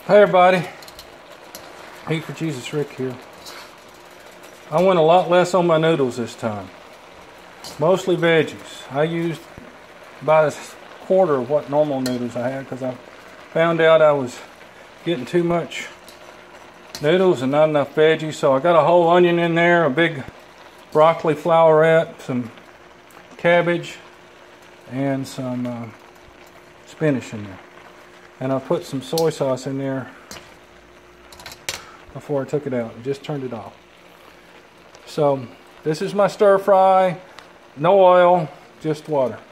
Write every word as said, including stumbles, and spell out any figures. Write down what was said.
Hey everybody, Eat for Jesus Rick here. I went a lot less on my noodles this time. Mostly veggies. I used about a quarter of what normal noodles I had because I found out I was getting too much noodles and not enough veggies. So I got a whole onion in there, a big broccoli flowerette, some cabbage, and some uh, spinach in there. And I put some soy sauce in there before I took it out. I just turned it off. So this is my stir fry. No oil, just water.